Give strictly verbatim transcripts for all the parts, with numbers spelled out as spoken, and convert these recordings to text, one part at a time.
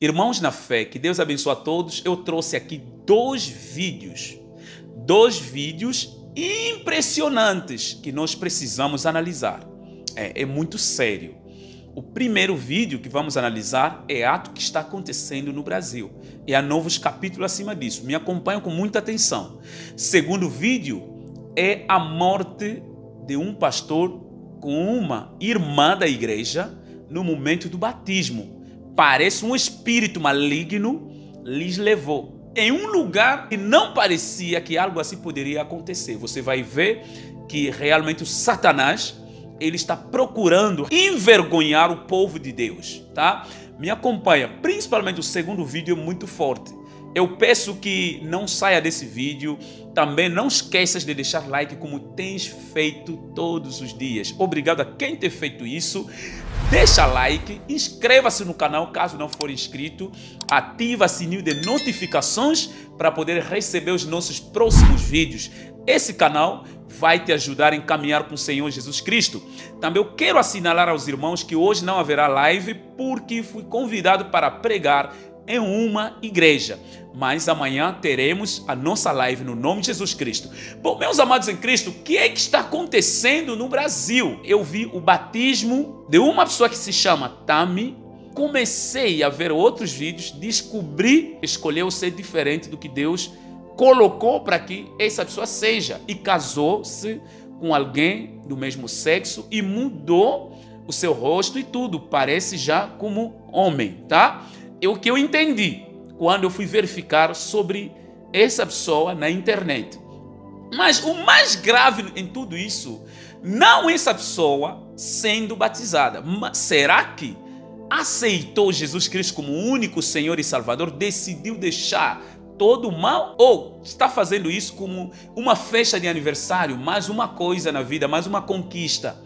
Irmãos na fé, que Deus abençoe a todos. Eu trouxe aqui dois vídeos, dois vídeos impressionantes que nós precisamos analisar. É, é muito sério. O primeiro vídeo que vamos analisar é ato que está acontecendo no Brasil. E há novos capítulos acima disso. Me acompanham com muita atenção. Segundo vídeo é a morte de um pastor com uma irmã da igreja no momento do batismo. Parece um espírito maligno lhes levou em um lugar que não parecia que algo assim poderia acontecer. Você vai ver que realmente o Satanás ele está procurando envergonhar o povo de Deus, tá? Me acompanha, principalmente o segundo vídeo é muito forte. Eu peço que não saia desse vídeo. Também não esqueças de deixar like como tens feito todos os dias. Obrigado a quem tem feito isso. Deixa like, inscreva-se no canal caso não for inscrito. Ativa o sininho de notificações para poder receber os nossos próximos vídeos. Esse canal vai te ajudar a caminhar com o Senhor Jesus Cristo. Também eu quero assinalar aos irmãos que hoje não haverá live porque fui convidado para pregar em uma igreja. Mas amanhã teremos a nossa live no nome de Jesus Cristo. Bom, meus amados em Cristo, o que é que está acontecendo no Brasil? Eu vi o batismo de uma pessoa que se chama Tami. Comecei a ver outros vídeos, descobri, escolheu ser diferente do que Deus colocou para que essa pessoa seja. E casou-se com alguém do mesmo sexo e mudou o seu rosto e tudo. Parece já como homem, tá? É o que eu entendi quando eu fui verificar sobre essa pessoa na internet. Mas o mais grave em tudo isso não é essa pessoa sendo batizada. Mas será que aceitou Jesus Cristo como o único Senhor e Salvador? Decidiu deixar todo o mal? Ou está fazendo isso como uma festa de aniversário? Mais uma coisa na vida, mais uma conquista.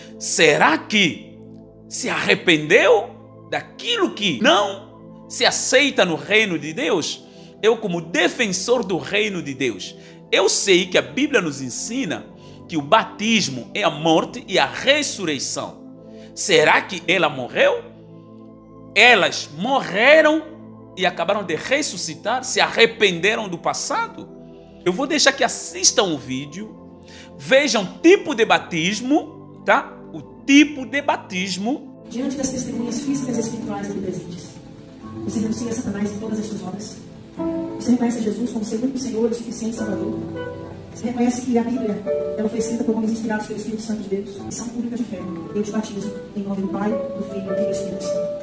Será que se arrependeu daquilo que não se aceita no reino de Deus? Eu, como defensor do reino de Deus, eu sei que a Bíblia nos ensina que o batismo é a morte e a ressurreição. Será que ela morreu? Elas morreram e acabaram de ressuscitar? Se arrependeram do passado? Eu vou deixar que assistam o vídeo, vejam o tipo de batismo, tá? O tipo de batismo. Diante das testemunhas físicas e espirituais aqui presentes, você renuncia a Satanás em todas as suas obras. Você reconhece Jesus como seu único Senhor e suficiente Salvador. Você reconhece que a Bíblia ela foi escrita por homens inspirados pelo Espírito Santo de Deus. Missão pública de fé. Eu te batizo em nome do Pai, do Filho e do Espírito Santo.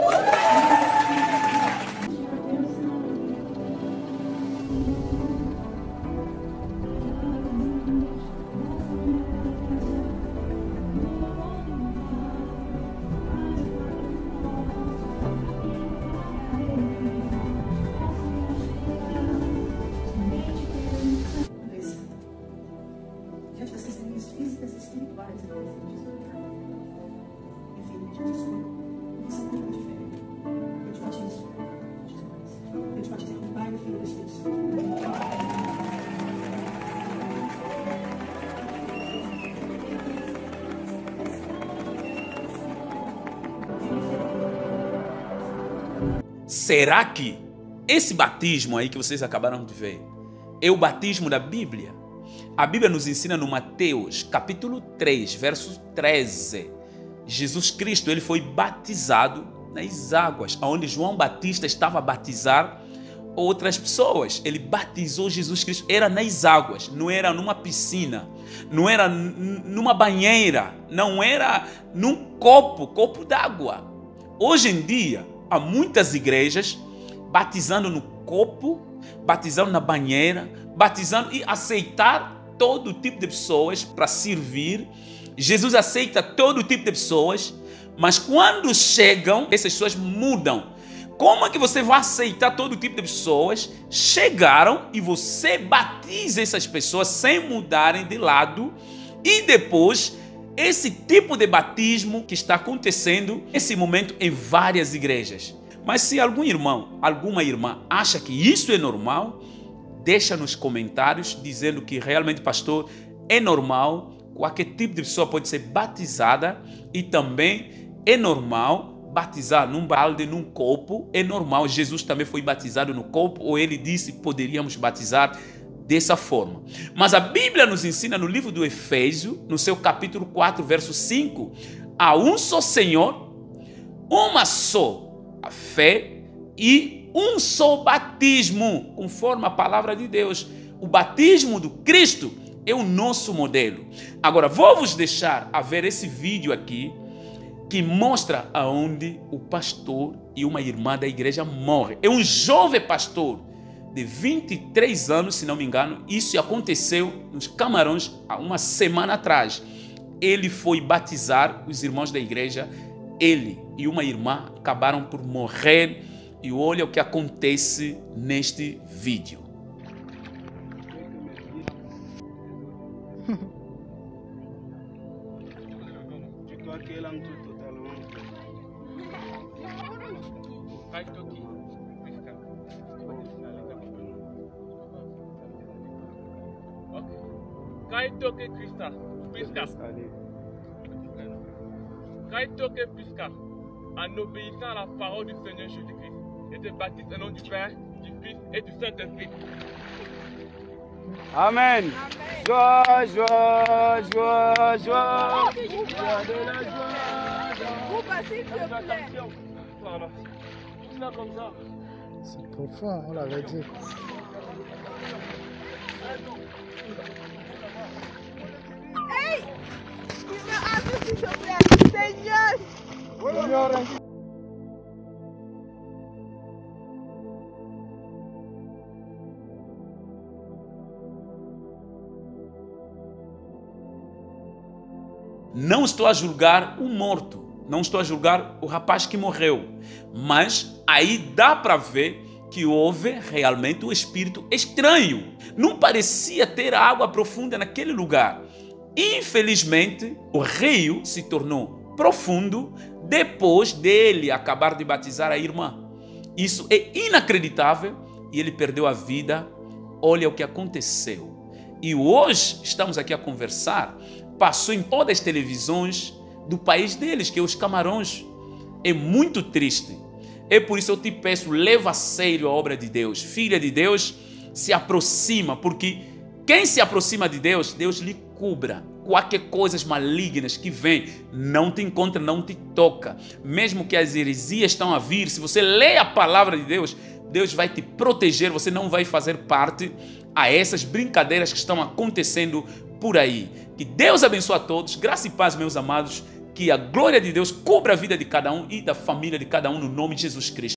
Diante das testemunhas físicas e espirituais, enfim, diante disso, missão pública de fé. Eu te batizo. Eu te batizo em nome do Pai, do Filho e do Espírito Santo. Será que esse batismo aí que vocês acabaram de ver é o batismo da Bíblia? A Bíblia nos ensina no Mateus, capítulo três, verso treze. Jesus Cristo ele foi batizado nas águas, onde João Batista estava a batizar outras pessoas. Ele batizou Jesus Cristo, era nas águas, não era numa piscina, não era numa banheira, não era num copo, copo d'água. Hoje em dia, há muitas igrejas batizando no copo, batizando na banheira, batizando e aceitar todo tipo de pessoas para servir. Jesus aceita todo tipo de pessoas, mas quando chegam, essas pessoas mudam. Como é que você vai aceitar todo tipo de pessoas? Chegaram e você batiza essas pessoas sem mudarem de lado e depois esse tipo de batismo que está acontecendo nesse momento em várias igrejas. Mas se algum irmão, alguma irmã acha que isso é normal, deixa nos comentários dizendo que realmente, pastor, é normal, qualquer tipo de pessoa pode ser batizada e também é normal batizar num balde, num copo, é normal. Jesus também foi batizado no copo, ou ele disse que poderíamos batizar dessa forma. Mas a Bíblia nos ensina no livro do Efésio, no seu capítulo quatro, verso cinco, há um só Senhor, uma só a fé e um só batismo, conforme a palavra de Deus. O batismo do Cristo é o nosso modelo. Agora, vou vos deixar a ver esse vídeo aqui, que mostra aonde o pastor e uma irmã da igreja morrem. É um jovem pastor de vinte e três anos, se não me engano. Isso aconteceu nos Camarões há uma semana atrás. Ele foi batizar os irmãos da igreja. Ele e uma irmã acabaram por morrer. E olha o que acontece neste vídeo. Kaitoke Krista, Pisca. Kaitoke Pisca, en obéissant à la parole du Seigneur Jésus-Christ, et te baptise au nom du Père, du Fils et du Saint-Esprit. Amen. Joie, joie, joie, joie. Joie de la joie. Vous passez, s'il vous plaît. Voilà. Juste là comme ça. C'est profond, on l'avait dit. Hey! Tu me as s'il te plaît. Seigneur! Não estou a julgar o morto, não estou a julgar o rapaz que morreu, mas aí dá para ver que houve realmente um espírito estranho. Não parecia ter água profunda naquele lugar. Infelizmente, o rio se tornou profundo depois dele acabar de batizar a irmã. Isso é inacreditável e ele perdeu a vida. Olha o que aconteceu. E hoje estamos aqui a conversar. Passou em todas as televisões do país deles, que é os Camarões. É muito triste. É por isso que eu te peço, leva a sério a obra de Deus. Filha de Deus, se aproxima, porque quem se aproxima de Deus, Deus lhe cubra. Qualquer coisas malignas que vem, não te encontra, não te toca. Mesmo que as heresias estão a vir, se você lê a palavra de Deus, Deus vai te proteger, você não vai fazer parte a essas brincadeiras que estão acontecendo por aí. Que Deus abençoe a todos, graça e paz, meus amados, que a glória de Deus cubra a vida de cada um e da família de cada um no nome de Jesus Cristo.